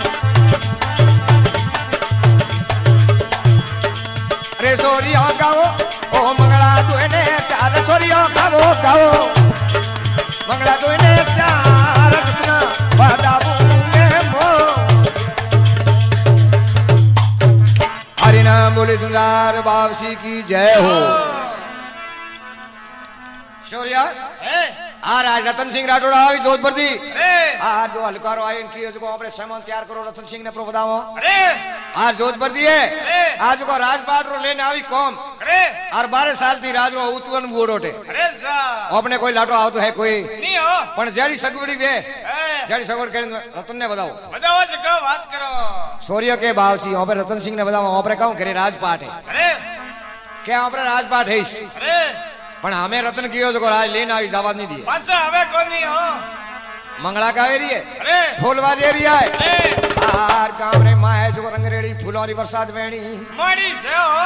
अरे सोरिया गाओ ओ मंगला दुने चार सोरिया गाओ गाओ मंगला दुने चार रत्ना बादाबू में मो हरि नाम बोले दुलार बावसी की जय हो शौर्या आज रतन सिंह राठौड़ आई जोधपुर दी आज जो हलकारो आए इनकी जो अपने सामान तैयार करो रतन सिंह ने प्रभुदाओ आज जोधपुर दी है आज को राजपाट रो लेने आई कौम और 12 साल थी राज रो उतवन गोड़ोटे अपने कोई लाटो आओ तो है कोई नहीं हो पण जेडी सगवड़ी वे जेडी सगवड़ करे रतन ने बताओ बताओ जगह बात करो शौर्य के बावसी ओपरे रतन सिंह ने बताओ ओपरे कहूं करे राजपाट है क्या ओपरे राजपाट है पण हमें रतन कियो जो राज लेना आई जवाब नहीं दिए बस हमें कोई नहीं हो मंगला का एरिया है फूलवादी एरिया है आर गांव रे मां है जो रंगरेड़ी फूलोरी बरसात वेणी माड़ी से हो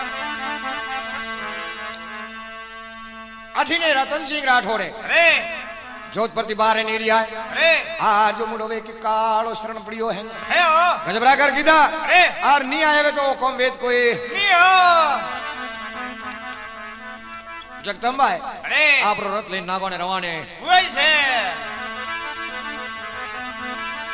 अठीने रतन सिंह राठौड़ है जोधपुर ती बार एरिया है आज जो मुड़ोवे के कालो शरण पड़ियो है हो गजबरा कर कीदा और नहीं आए तो कौन वेद कोई नहीं हो जगदम्बा है आप रथ ले नागो ने रवाने वैसे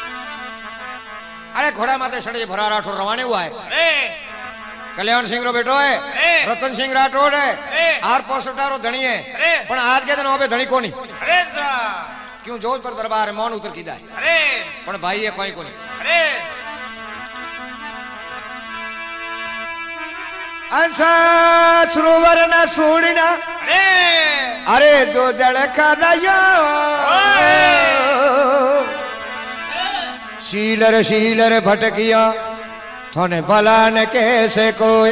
अरे घोड़ा माते सड़े भरा राठौड़ रवाने हुआ है। अरे कल्याण सिंह रो बेटो है, रतन सिंह राठौड़ है, आर पोसटारो धनी है, पण आज के दिन ओबे धनी कोनी। अरे सा क्यों जोधपुर दरबार मौन उतर कीदा है। अरे पण भाई है कोई कोनी। अरे अंसा सरोवर न सोड़ना, अरे जो जड़का रयो शीलर शीलर भटकिया थोने भला न कैसे कोई।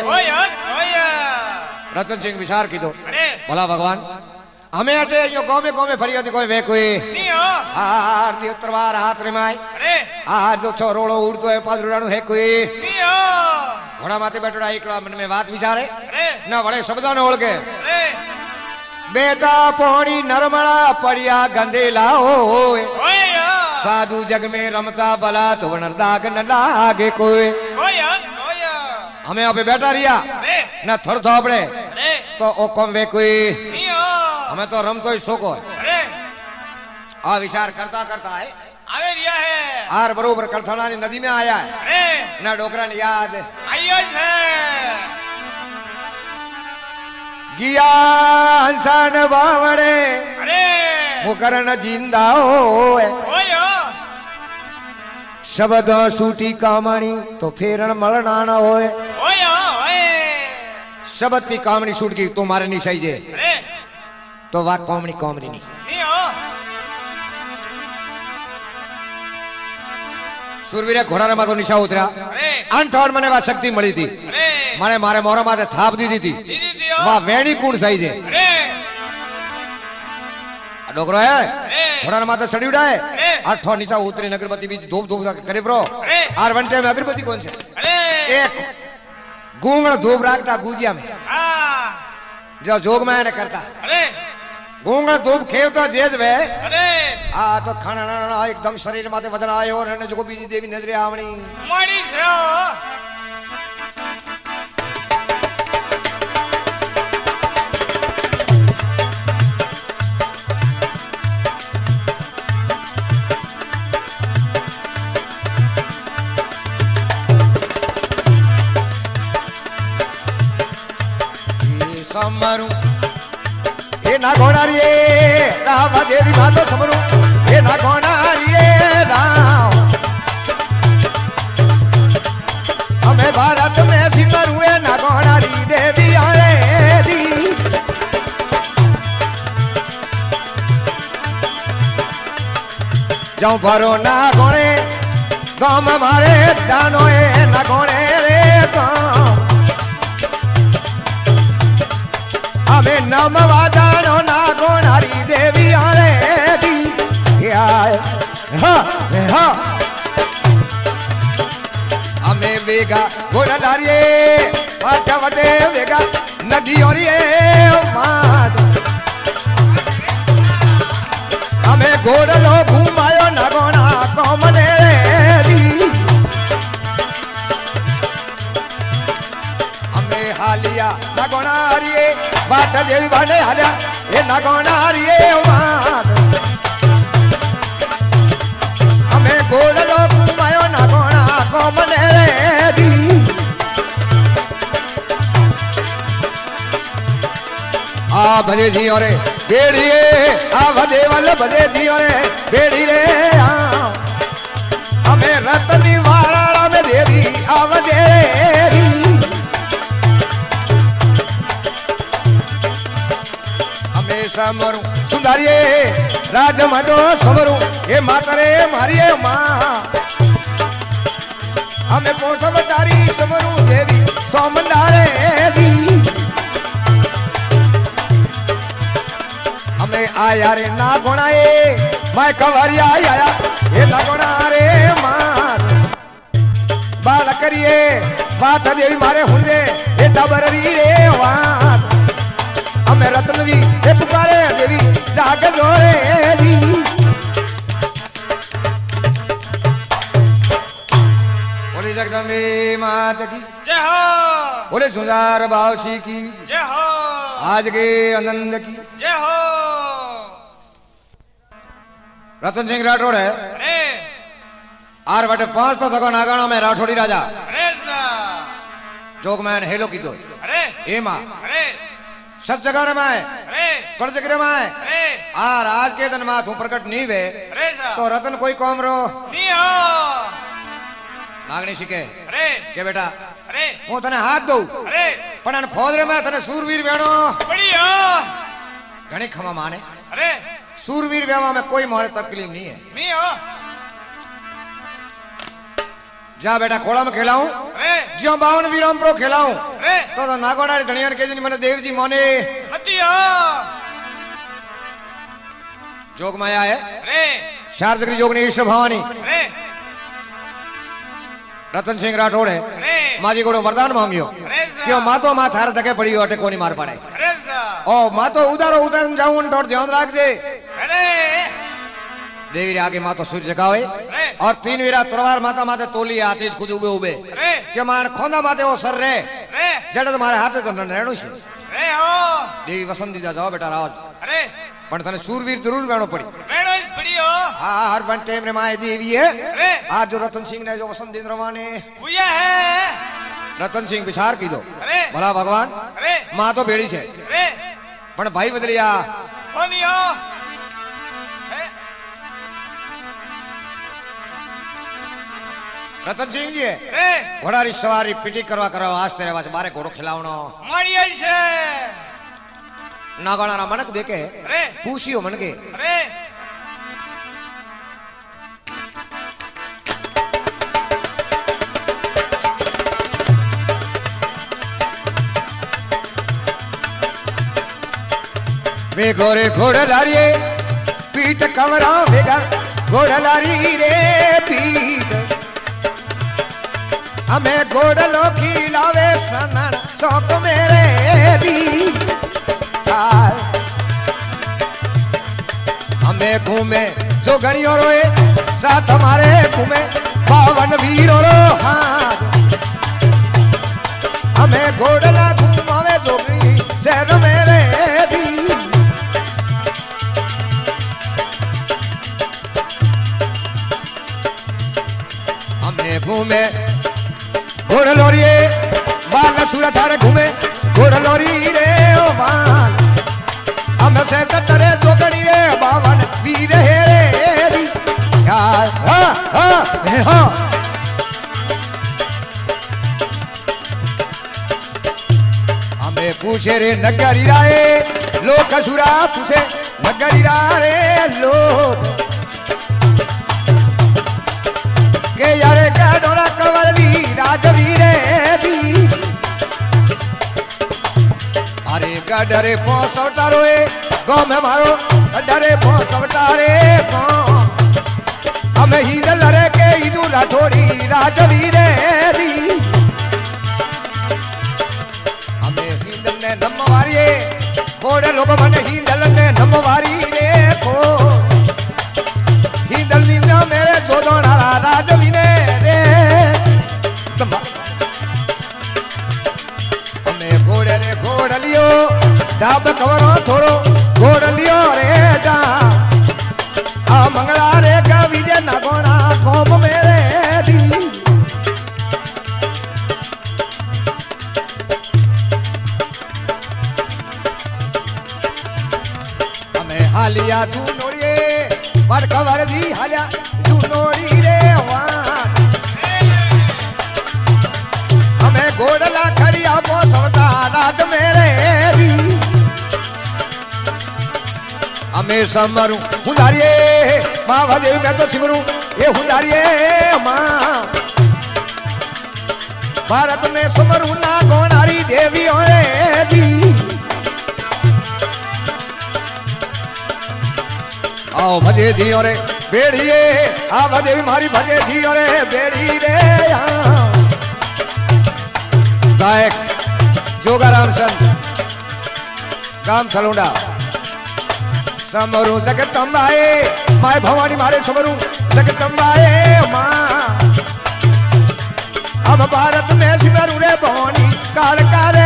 रतन सिंह विचार की दो भला भगवान हमें अटे यो गाँव में फरिया कोई वे कोई आर दी उतरवार हाथ रे माय आज जो छोरोड़ो उड़तो है पादरुडानु है कोई घोड़ा माथे बैठोड़ा एकला मन में बात विचारे ना बड़े शब्दों ने ओढ़ के बेटा पौड़ी नरमड़ा पड़िया गंदेला हो साधु जग में रमता बला तो नरदाग न लागे कोई। हमें यहाँ पे बैठा रिया ना थड़ थोपड़े तो ओ कम वे कोई हमें तो रम तो ही शोको है। आ विचार करता करता है आवे रिया है आर बरोबर कलथानी नदी में आया है ना डोकरा ने याद आइयो है गिया इंसान बावड़े मुकरन जिंदा हो शब्द सूटी कामणी तो फेरण मलना न होए शब्द की कामणी सूट की तुम्हारे नहीं सही जे तो वाह कामणी कामणी नहीं सुरवीर घोड़ा रे मातो निशा उतरा अंठौर मने वा शक्ति मળી थी माने मारे मोरा माथे थाप दी थी वाह वेणी कौन सही जे डोकरो है घोड़ा रे माथे चढ़ी उड़ा है अठो नीचा उतरी अगरबत्ती बीच धूप धूप करे ब्रो आर वंटे में अगरबत्ती कौन से एक गूंगड़ धूप राखता गुजिया में जो जोग में करता गूंगड़ धूप खेवता जेद वे आ तो खाना ना एकदम शरीर माथे वजन आयो और ने जो बीजी देवी नजरे आवणी मारी से समरू हे ना घोड़ारिये राम देवी मातो समरू हे ना घोड़ारिये राम हमें भारत में सिमरू हे ना घोड़ारी देवी आरे दी जाऊं भरो ना घोड़े गाँव में मारे जानो हे ना घोड़े रे गाँव हमें नम वाजानो ना घोड़ारी देवी आरे दी हमें वेगा घोड़ा डारिये पाटा वटे वेगा नदी और ये माद हमें घोड़ा लो घुमायो ना घोड़ा कौमने दी हमें हालिया ना घोड़ारिये बाटा देवी बाने हालिया ये ना घोड़ारिये माद हमें घोड़ा लो घुमायो ना घोड़ा कौमने दी आ भजे जी और बेड़िए आ भदे वाले भजे जी और बेड़ी रे हमें रतनी वारा में देवी आ भजे हमें समरू सुंदरिये राज मदो समरू ये मातरे मारिये माँ हमें पोसम तारी समरू देवी सोमनारे दी हमें आया रे ना गुणाए मैं कवरिया आया ये ना गुणा रे मार बाल करिए बात देवी मारे हुए ये डबररी रे वार हमें रत्न दी ये पुकारे देवी जाग जोड़े दी बोले जगदम्बे मात की जय हो बोले झुंझार बावशी की जय हो आज के आनंद की जय हो रतन सिंह राठौड़ है आर बटे 5 तो तको नागाणो में राठौड़ी राजा अरे सा जोगमैन हेलो कीधो अरे एमा अरे सत जगह रे माए अरे कड़जगरे माए अरे आर आज के दिन माथू प्रकट नहीं वे अरे सा तो रतन कोई कौम रो नहीं हो नागणी शिके अरे के बेटा अरे હું તને હાથ દઉં अरे પણ આને ફોદરે માં તને सूरवीर વેણો बढ़िया ઘણી ખમા માને अरे सूरवीर वेवा में कोई मोरे तकलीफ नहीं है नहीं हो जा बेटा खोड़ा में खिलाऊं अरे जियो 52 वीरों प्रो खिलाऊं अरे तो नागोनारी धनियान के जी मने देव जी मोने मती हो जोग माया है अरे शारदगिरी जोगनी ईश्वर भवानी अरे रतन सिंह राठौड़ है अरे माजी को वरदान मांगियो अरे सा क्यों मातो मा थार धके पड़ी अटे कोनी मार पड़े अरे सा ओ मातो उदारो उदान जाऊं तो ध्यान रख दे अरे देवी रे आगे मातो सूर्य जगावे अरे और 3 वीरा तलवार माता माते तोली आती खुद उबे उबे अरे के मान खोंदा माते ओ सर रे अरे जड़े तुम्हारे हाथे तो रहणो छे अरे हो देवी वसंती जा जाओ बेटा राज अरे पण तने सूरवीर जरूर वेणो पड़ी वेणो इस पड़ी हो हां हर वन टाइम रे माए देवी है अरे आज जो रतन सिंह ने जो वसंत दिन रवाने भूया है रतन सिंह विचार की दो अरे भला भगवान अरे मां तो बेड़ी छे अरे पण भाई बदलिया कोनी हो रतन सिंह जी अरे घोड़ारी सवारी पीटी करवा करवा आज तेरे वास बारे घोड़ो खिलावनो मारी ऐसे नागोनारा मनक देखे अरे पूछियो मन के अरे वे गोरे घोड़लारी पीठ कवरा वेगा घोड़लारी रे पीठ हमें घोड़लो खिलावे सनन शौक मेरे दी हमें घूमे जो गणियों रोए साथ हमारे घूमे 52 वीरों रो हाथ हमें घोड़ला घूमावे जोगनी शहर मेरे दी हमें घूमे घोड़लोरी बाल सूरत हारे घूमे घोड़लोरी रे ओ बाल हम से कटरे जोगनी रे 52 वीर हे रे यार हा हमें पूछे रे नगरी राय लोग सुरा पूछे नगरी रे लोग के यारे का डोरा कवरवी राजवीर दी अरे गडरे पोसवटा रोए गाँव में मारो गडरे पोसवटा रे हमें हिंदल रे के इदू राठौड़ी राजवीर दी हमें हिंदल ने नमवारी खोड़े लोग मन हिंदल ने नमवारी रे खो हिंदल निंदा मेरे जोदोनारा राजवीर रे हमें घोड़े रे घोड़ लियो डाब कवरो थोड़ो घोड़ लियो रे डा आ मंगला रे का विजय नगोना कोप मेरे दी हमें हालिया तू नोड़िए बड़ कवर दी हालिया तू नोड़ी रे वान हमें घोड़ला खड़िया पोसवटा राज मेरे दी हमें समरू हुंदारिये माँ भदेवी मैं तो सिमरू ये हुंदारिये माँ भारत में समरू ना गोनारी देवी रे दी आओ भजे दी रे बेड़िए आ भदेवी मारी भजे दी रे बेड़ी रे गायक जोगाराम संत गाम थलुंडा समरू जगदम्बाए माय भवानी मारे समरू जगदम्बाए माँ अब भारत में सिमरू रे भवानी कालका रे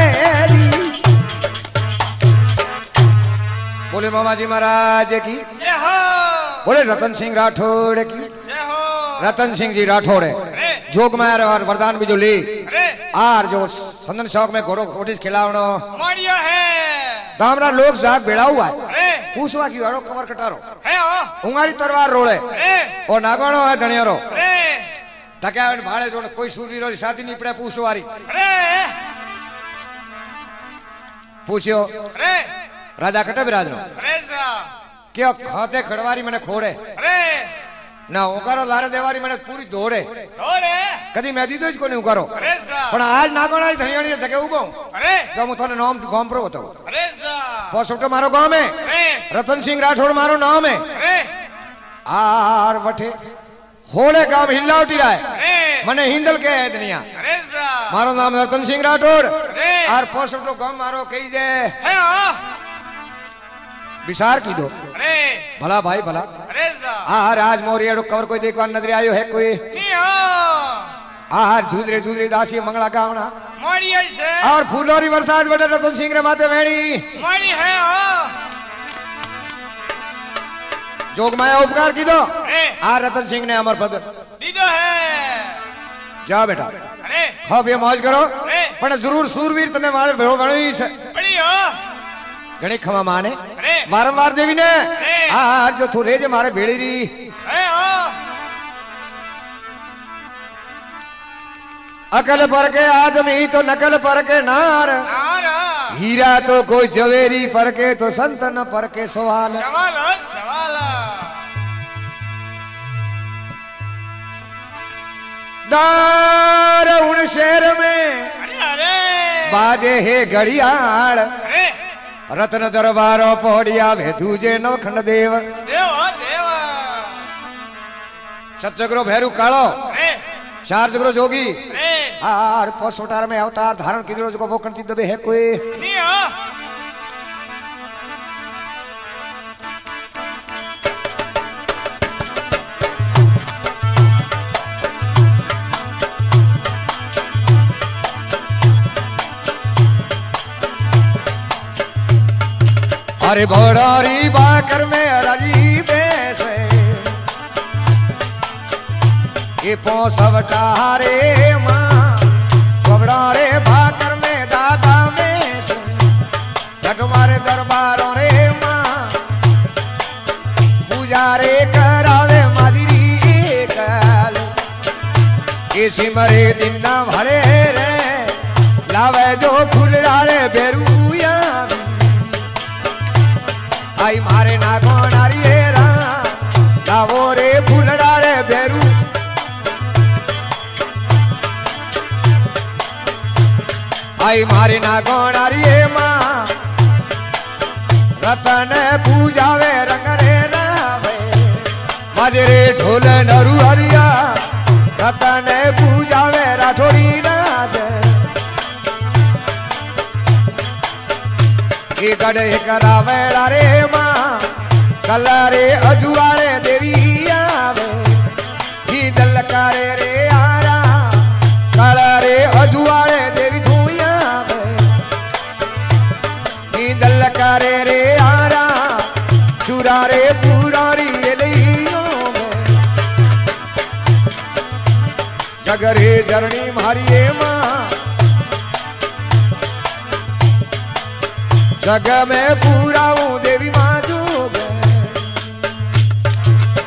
बोले मामा जी महाराज की जय हो बोले रतन सिंह राठौड़ की जय हो रतन सिंह जी राठौड़ है जोग मार और वरदान भी जो ली आर जो संदन शौक में घोड़ो कोटिस खिलावनो मारिया है दामरा लोग जाग बेड़ा हुआ है पूछवा की वाड़ो कमर कटारो है ओ उंगारी तलवार रोड़े और नागोणो है धनियारो तक्या भाड़े जोड़ कोई सूरवीरो शादी नहीं पड़े पूछवारी पूछियो राजा कटे बिराज नो क्यों खाते खड़वारी मैंने खोड़े ना उकारो लारे देवारी मैंने पूरी दौड़े कदी मैं दी तो इसको नहीं उकारो पण आज नागोणारी धनियाणी जगह उबो तो मु थाने नाम गांव पर बताऊं पोसोटो मारो गांव में रतन सिंह राठौड़ मारो नाम है आर वठे होले गांव हिल्लावटी रहा है मने हिंदल के है दुनिया मारो नाम रतन सिंह राठौड़ आर पोसोटो गांव मारो कही जे विचार की दो भला भाई भला आज मोरी एडो कवर कोई देखवा नजर आयो है कोई आज झूदरे झूदरे दासी मंगला गावना और फूलोरी बरसात बटे रतन सिंह रे माथे वेणी है जोग माया उपकार की दो आ रतन सिंह ने अमर पद दीदो है जा बेटा खाओ पियो मौज करो पण जरूर सूरवीर तने मारे भेड़ो बणी छे घणी खमा माने वारंवार देवी ने आज जो थोड़े जे मारे भेड़ी री अकल पर के आदमी तो नकल पर के नार हीरा तो कोई जवेरी पर के तो संतन पर के सवाल दार उन शहर में बाजे है घड़ियाल रत्न दरबारो पौड़िया वे दूजे नौखंड देव सतजगरो भैरू कालो चार जगरो जोगी आर पोसोटार में अवतार धारण किदरो जो वो कंती दबे है कोई अरे बड़ारी बाकर में राजी बैसे ये पोसवटा रे माँ बड़ारे बाकर में दादा में जग मारे दरबारों रे माँ पूजा रे करावे मादिरी कल किसी मरे दिन ना भरे रे लावे जो फूल डाले बेरुया आई मारे नागोणारी रा लावो रे फूलड़ा रे बेरू आई मारे नागोणारी माँ रतन पूजावे रंग रे रावे माजरे ढोल नरु हरिया रतन पूजावे राठौड़ी नाच गढ़े करावेला रे माँ कलारे अजुआरे देवी आवे ही दलकारे रे आरा कलारे अजुआरे देवी धुई आवे ही दलकारे रे आरा चुरारे पुरारी एलियो जगरे जरनी मारिए माँ जग में पूरा हूँ देवी माँ जोग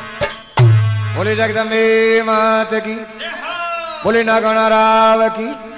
बोले जगदम्बे मात की बोले नागणा राव की